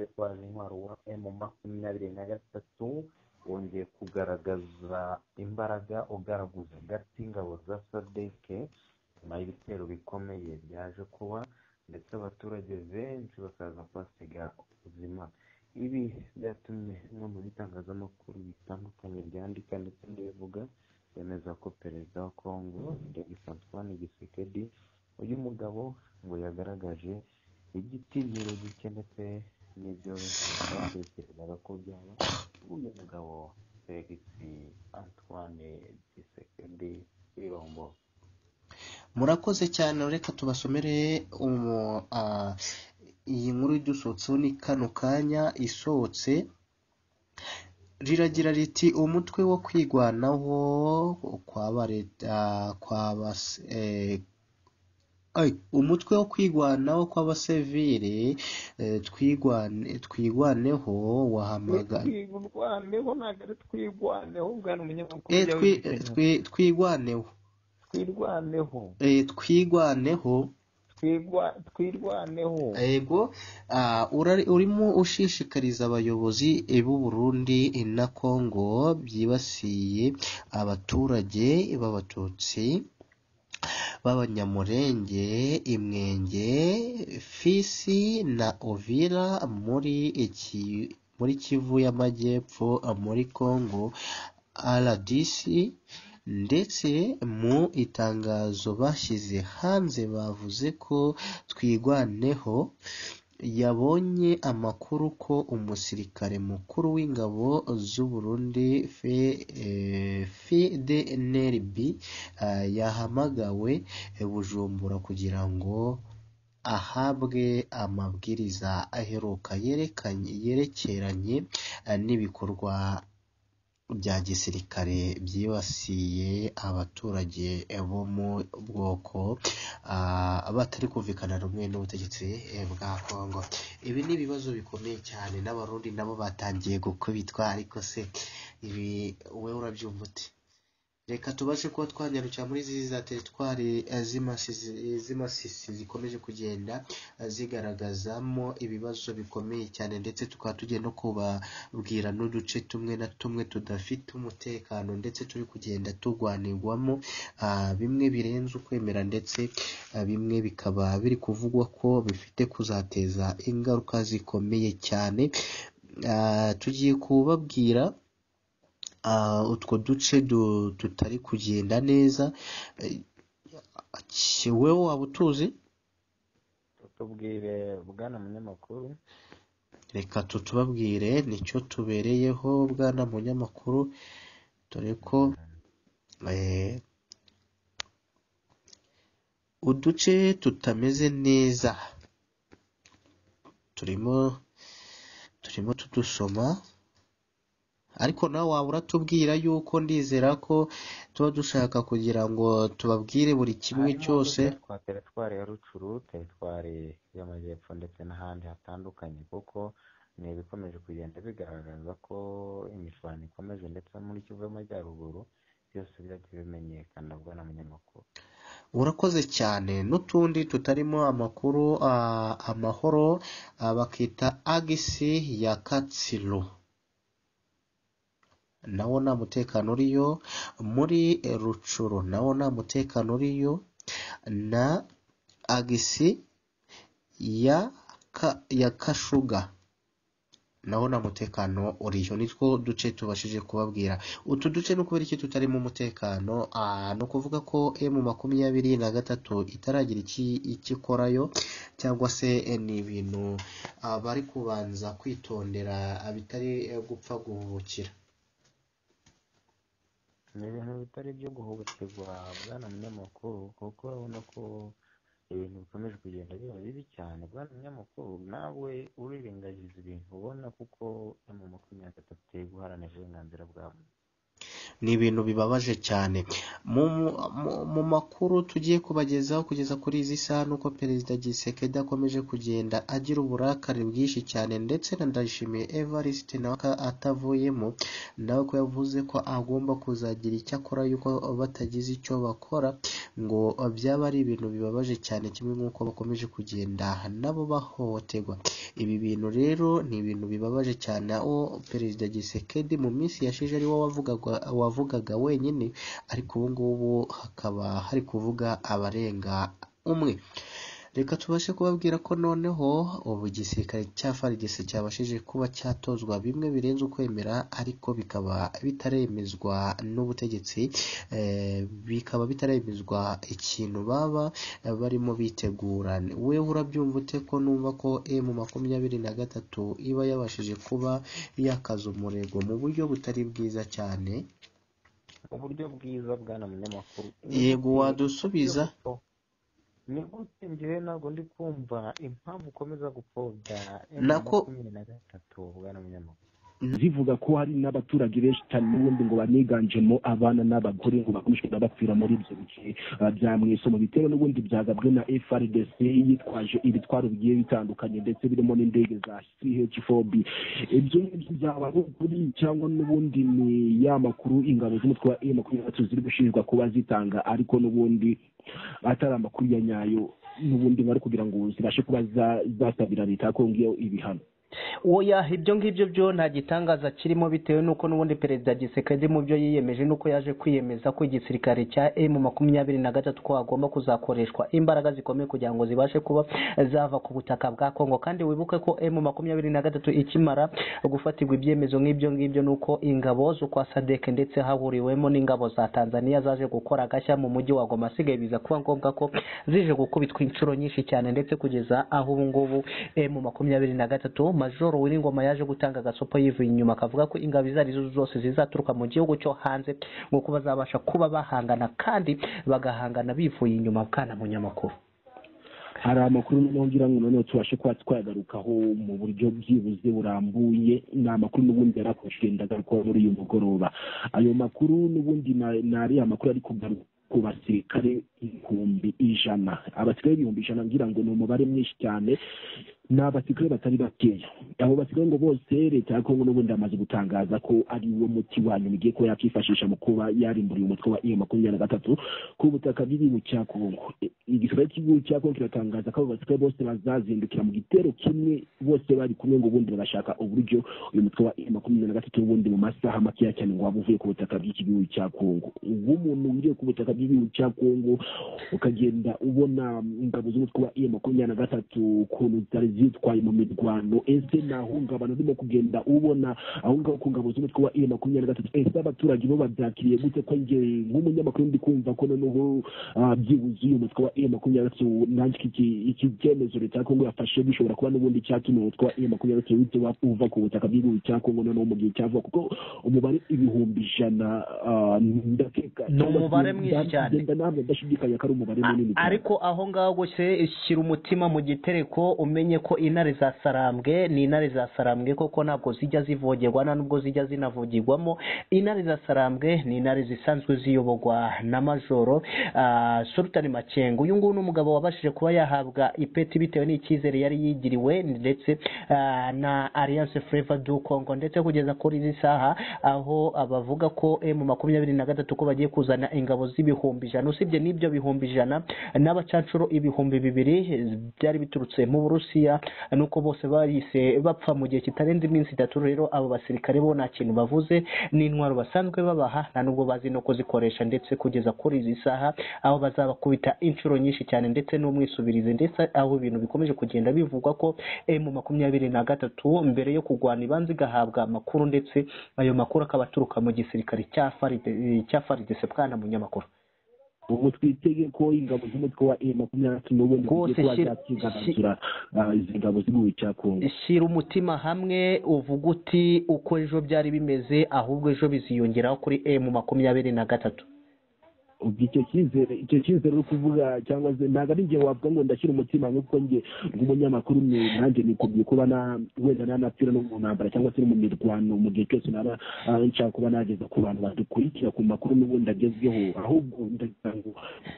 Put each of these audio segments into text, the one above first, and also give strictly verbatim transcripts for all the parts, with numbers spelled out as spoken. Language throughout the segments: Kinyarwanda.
witwaje intwaro wa emu makumyabiri na gatatu wongeye kugaragaza imbaraga ugaragaza hagati y'ingabo za sadeke nyuma y'ibitero bikomeye byaje kuba ndetse abaturage benshi bakaza kuhasiga ubuzima. Ibi byatumye bimwe mu bitangazamakuru bitandukanye byandika ndetse n'ibivuga bemeza ko perezida wa Congo Felix Antoine Tshisekedi uyu mugabo ngo yagaragaje igitinyiro gike ndetse n'ibyo batekerezaga ko byaba uyu mugabo Felix Antoine Tshisekedi Irombo. Murakoze cyane, reka tubasomere iyi nkuru idusohotseho ni kano kanya isohotse, riragira riti umutwe wo kwigwanaho kwaba leta kwaba umutwe wo kwigwanaho kw'abasivile twigwane twigwaneho wahamaga twigwaneho nagare twigwaneho bwana umunyamakuru twigwaneho twirwaneho eh twigwaneho twirwaneho ego urimo ushishikariza abayobozi b'u Burundi na Congo byibasiye abaturage b'abatutsi b'abanyamurenge, Imwenge, Fisi na Uvira muri iki muri Kivu y'Amajyepfo muri Congo R D C, ndetse mu itangazo bashyize hanze bavuze ko twigwaneho yabonye amakuru ko umusirikare mukuru w'ingabo z'u Burundi F D N R B yahamagawe Bujumbura kugira ngo ahabwe amabwiriza aheruka yerekanye yerekeranye n'ibikorwa bya gisirikare byibasiye abaturage bo mu bwoko abatari kumvikana rumwe n'ubutegetsi bwa Congo. Ibi ni ibibazo bikomeye cyane n'abarundi nabo batangiye gukubitwa, ariko se ibi we urabyumva ute? Reka tubashe kuba twanyarukira muri izi za teritwari z'imasisi zikomeje kugenda zigaragazamo ibibazo bikomeye cyane, ndetse tukaba tugiye no kubabwira n'uduce tumwe na tumwe tudafite umutekano ndetse turi kugenda tugwanirwamo bimwe birenze ukwemera, ndetse bimwe bikaba biri kuvugwa ko bifite kuzateza ingaruka zikomeye cyane. Tugiye kubabwira utwo duce tutari kugenda neza. Wewe waba utuzi? Tubwire bwana munyamakuru. Reka tutubabwire nicyo tubereyeho bwana munyamakuru, dore ko uduce tutameze neza turimo turimo tudusoma, ariko nawe waba uratubwira yuko ndizera ko tuba dushaka kugira ngo tubabwire buri kimwe cyose. Twa teritwari ya Rucuru, teritwari y'Amajyepfo ndetse n'ahandi hatandukanye, kuko ni ibikomeje kugenda bigaragaza ko imirwano ikomeje, ndetse muri Kivu y'Amajyaruguru byose byagiye bimenyekana bwana munyamakuru. Urakoze cyane. N'utundi tutarimo amakuru amahoro bakita agisi ya Katsiro, nawo nta mutekano uriyo. Muri Rucuru nawo nta mutekano uriyo, na agisi ya ka, ya Kashuga naho nta mutekano uriyo. Nitwo duce tubashije kubabwira. Utu duce no kubera iki tutarimo umutekano, no kuvuga ko emu makumyabiri na gatatu itaragira iki ikikorayo, cyangwa se ni ibintu bari kubanza kwitondera bitari gupfa guhubukira. Ni ibintu bitari byo guhubukirwa bwana munyamakuru, kuko urabona ko ibintu bikomeje kugenda biba bibi cyane bwana munyamakuru. Nawe urirengagiza ibintu ubona, kuko emu makumyabiri na gatatu iteye guharanira uburenganzira bwa muntu. Ni ibintu bibabaje cyane. Mu makuru tugiye kubagezaho kugeza kuri izi saha, nuko perezida Tshisekedi akomeje kugenda agira uburakari bwinshi cyane, ndetse na Ndayishimiye Evariste nawe atavuyemo, nawe ko yavuze ko agomba kuzagira icyo akora, yuko batagize icyo bakora ngo byaba ari ibintu bibabaje cyane, kimwe nk'uko bakomeje kugenda nabo bahohoterwa. ibi bintu rero ni ibintu bibabaje cyane aho perezida Tshisekedi mu minsi yashize ari we wavugaga wavugaga wenyine ariko ubu ngubu hakaba hari kuvuga abarenga umwe. Reka tubashe kubabwira ko noneho ubu igisirikare cya F A R D C cyabashije kuba cyatozwa bimwe birenze ukwemera ariko bikaba bitaremezwa n'ubutegetsi, eh, bikaba bitaremezwa ikintu baba barimo bitegura. Wewe urabyumva ute ko numva ko M makumyabiri na gatatu iba yabashije kuba yakaza umurego mu buryo butari bwiza cyane? uburyo bwiza bwana munyamakuru. Yego, wadusubiza? Ni gute njyewe ntabwo ndi kumva impamvu ukomeza gupfobya Nako- makumyabiri na gatatu bwana munyamakuru. zivuga ko hari n'abaturage benshi cyane n'ubundi ngo baniganjemo abana n'abagore ngo bakomeje bapfira muri ibyo bice uh, bya mwisomo bitewe n'ubundi byagabwe na F A R D C yitwaje ibitwaro bigiye bitandukanye ndetse birimo n'indege za C H four B. Ibyo ngibyo byaba ari ukuri cyangwa n'ubundi ni ya makuru ingabo z'umutwe wa M makumyabiri na gatatu ziri gushinjwa kuba zitanga ariko n'ubundi atari amakuru ya nyayo n'ubundi bari kugira ngo zibashe kuba zasabira leta ko ngiyo ibihano? Oya, ibyo ngibyo byo nta gitangaza kirimo bitewe n'uko n'ubundi perezida Tshisekedi mu byo yiyemeje n'uko yaje kwiyemeza ko igisirikare cya M makumyabiri na gatatu ko hagomba kuzakoreshwa imbaraga zikomeye kugira ngo zibashe kuba zava ku butaka bwa Kongo. Kandi wibuke ko M makumyabiri na gatatu ikimara gufatirwa ibyemezo nk'ibyo ngibyo n'uko ingabo zo kwa Sadek ndetse hahuriwemo n'ingabo za Tanzania zaje gukora agashya mu mujyi wa Goma, sigaye biza kuba ngombwa ko zije gukubitwa inshuro nyinshi cyane ndetse kugeza aho ubu ngubu M makumyabiri na gatatu Majoro Wiringoma yaje gutanga gasopo yivuye inyuma akavuga ko ingabo izo arizo zose zizaturuka mu gihugu cyo hanze ngo kuba zabasha kuba bahangana kandi bagahangana bivuye inyuma. Bwana munyamakuru, hari amakuru nongera ngo noneho tubashe kuba twagarukaho mu buryo byibuze burambuye. Ni amakuru n'ubundi yarakoshye ndagaruka muri uyu mugoroba. Ayo makuru n'ubundi nari amakuru ari kugaruka ku basirikare ibihumbi ijana. Abasirikare ibihumbi ijana ngira ngo ni umubare mwinshi cyane, ni abasirikare batari bakeya. Abo basirikare ngo bose leta ya Kongo n'ubundi amaze gutangaza ko ari wo muti wanyu igiye ko yakifashisha mu kuba yarimburiye umutwe wa M makumyabiri na gatatu ku butaka bw'igihugu cya Kongo. Igisirikare cy'igihugu cya Kongo kiratangaza ko abo basirikare bose bazazindukira mu gitero kimwe, bose bari kumwe ngo ubundi bagashaka uburyo uyu mutwe wa M makumyabiri na gatatu ubundi mu masaha makeya cyane ngo waba uvuye ku butaka bw'igihugu cya Kongo. Umuntu wiriye ku butaka bw'igihugu cya Kongo ukagenda ubona ingabo z'umutwe wa M makumyabiri na gatatu ukuntu zari zitwaye mu mirwano, ese nahungabana urimo kugenda ubona aho ngaho ku ngabo z'umutwe wa M makumyabiri na gatatu, ese abaturage bo babyakiriye gute? Ko nge nk'umunyamakuru ndi kumva ko noneho byibuze uyu mutwe wa M makumyabiri na gatatu nanjye iki cyemezo leta ya Kongo yafashe bishobora kuba n'ubundi cyatuma umutwe wa M makumyabiri na gatatu uva ku butaka bw'igihugu cya Kongo noneho mu gihe cyavuga, kuko umubare ibihumbi ijana ndakeka ni umubare mwinshi cyane ntabwo ndashidikanya ko ari umubare munini. Ariko aho ngaho gose shyira umutima mu gitereko umenye ko intare za Sarambwe ni intare za Sarambwe koko ntabwo zijya zivogerwa na nubwo zijya zinavugirwamo. Intare za Sarambwe ni intare zisanzwe ziyobogwa na Majoro uh, Sultan Makengo. Uyu nguyu n'umugabo wabashije kuba yahabwa ipeti bitewe n'icyizere yari yigiriwe ndetse uh, na Alliance Fleuve du Congo, ndetse kugeza kuri izi saha aho abavuga ko M makumyabiri na gatatu ko bagiye kuzana ingabo z'ibihumbi ijana. Usibye n'ibyo bihumbi ijana n'abacancuro ibihumbi bibiri byari biturutse mu Burusiya, nuko bose bahise bapfa mu gihe kitarenze iminsi itatu. Rero abo basirikare bo nta kintu bavuze, n'intwaro basanzwe babaha nta nubwo bazi no kuzikoresha, ndetse kugeza kuri izi saha aho bazabakubita inshuro nyinshi cyane ndetse n'umwisubirize, ndetse aho ibintu bikomeje kugenda bivugwa ko M makumyabiri na gatatu mbere yo kurwana ibanza igahabwa amakuru, ndetse ayo makuru akaba aturuka mu gisirikare cya F A R D C. Bwana munyamakuru, ubu twitege ko ingabo z'umutwe wa M makumyabiri na gatatu n'ubundi zigiye kuba zakiganira izi ngabo z'igihugu cya Kongo. Shyira umutima hamwe uvuga uti uko ejo byari bimeze ahubwo ejo biziyongeraho kuri M makumyabiri na gatatu. icyo cyizere icyo cyizere uri kuvuga cyangwa se ntabwo ari njye wavuga ngo ndashyira umutima nk'uko njye nk'umunyamakuru nanjye nikubwiye kuba na wenda nanapfira no mu ntambara cyangwa se mu mirwano mu gihe cyose naba nshaka kuba nageza ku bantu badukurikira ku makuru n'ubundi agezweho, ahubwo ndagira ngo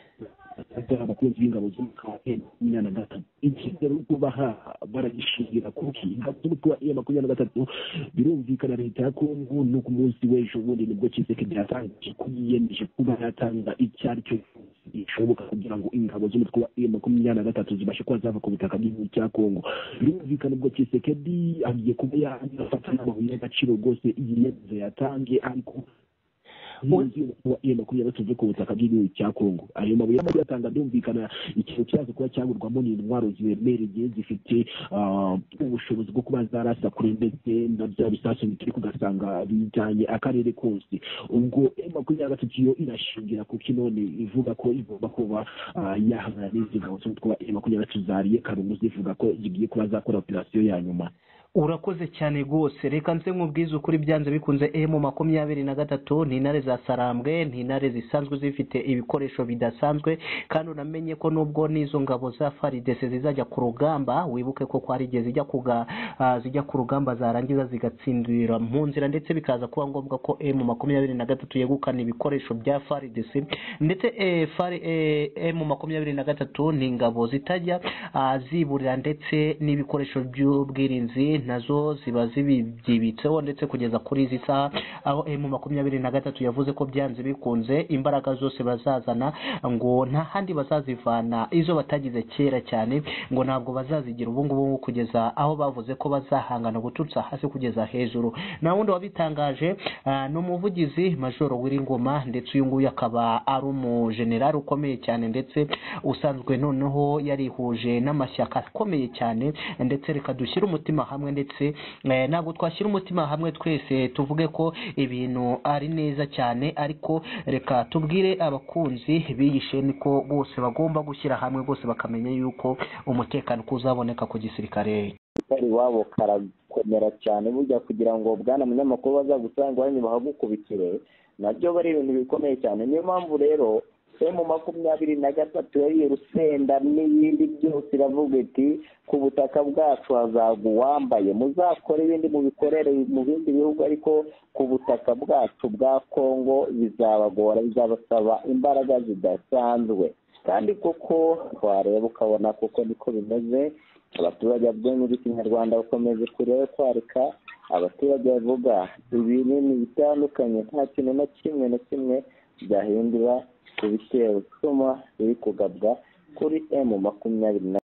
abakunzi b'ingabo z'umutwe wa M makumyabiri na gatatu icyizere uri kubaha baragishingira kuki ingabo z'umutwe wa M makumyabiri na gatatu birumvikana leta ya Kongo no ku munsi w'ejo bundi nibwo Tshisekedi yatangaje ko yiyemeje kuba yatanga icyo ari cyo ishoboka kugira ngo ingabo z'umutwe wa M makumyabiri na gatatu zibashe kuba zava ku butaka bw'igihugu cya Kongo. Birumvikana ubwo Tshisekedi agiye kuba yafata n'amabuye y'agaciro rwose yiyemeze yatange ariko makumyabiri tuve ku butaka bw'igihugu cya Kongo. Ayo mabuye yatanga byumvikana ikintu cyazo kuba cyagurwamo ni intwaro ziremereye zifite ubushobozi bwo kuba zarasa kure ndetse na bya bisasu bitari kugasanga bijyanye akarere kose. Ubwo makumyabiri na gatatu yo irashingira ku kinone ivuga ko igomba kuba yahangana n'izi ngabo z'umutwe wa makumyabiri na gatatu zariye Karungu zivuga ko zigiye kuba zakora operasiyo ya nyuma. Urakoze cyane rwose. Reka nze nkubwize ukuri byanze bikunze M makumyabiri na gatatu ni intare za Sarambwe, ni intare zisanzwe zifite ibikoresho bidasanzwe, kandi unamenye ko nubwo n'izo ngabo za F A R D C zizajya ku rugamba, wibuke ko kwari igihe zijya kuga uh, zijya ku rugamba zarangiza zigatsindira mu nzira, ndetse bikaza kuba ngombwa ko M makumyabiri na gatatu yegukana ibikoresho bya F A R D C, ndetse eh, eh, M makumyabiri na gatatu ni ingabo zitajya uh, ziburira ndetse n'ibikoresho by'ubwirinzi nazo ziba zibyibitseho, ndetse kugeza kuri izi saha aho M makumyabiri na gatatu yavuze ko byanze bikunze imbaraga zose bazazana ngo nta handi bazazivana izo batagize kera cyane, ngo ntabwo bazazigira ubu ngubu kugeza aho bavuze ko bazahangana gututsa hasi kugeza hejuru. Na wundi wabitangaje uh, no muvugizi Major Wiringoma, ndetse uyu nguyu akaba ari umujenerali ukomeye cyane ndetse usanzwe noneho yarihuje n'amashyaka akomeye cyane, ndetse reka dushyire umutima hamwe, ndetse eh, ntabwo twashyira umutima hamwe twese tuvuge ko ibintu ari neza cyane, ariko reka tubwire abakunzi biyishe niko bose bagomba gushyira hamwe bose bakamenya yuko umutekano kuzaboneka ku gisirikare kari wabo karakomera cyane burya kugira ngo bwana munyamakuru bazagusanga wanyu bahagukubitire nabyo bari ibintu bikomeye cyane. Niyo mpamvu rero M makumyabiri na gatatu yari Rusenda n'ibindi byose iravuga iti ku butaka bwacu hazagwa uwambaye, muzakora ibindi mu bikorere mu bindi bihugu, ariko ku butaka bwacu bwa Kongo bizabagora, bizabasaba imbaraga zidasanzwe. Kandi koko wareba ukabona koko niko bimeze. Abaturage bw'u Kinyarwanda bakomeje kureba kwarika, abaturage bavuga ibintu bitandukanye, nta kintu na kimwe na kimwe byahindura ku bitero bituma biri kugabwa kuri M makumyabiri na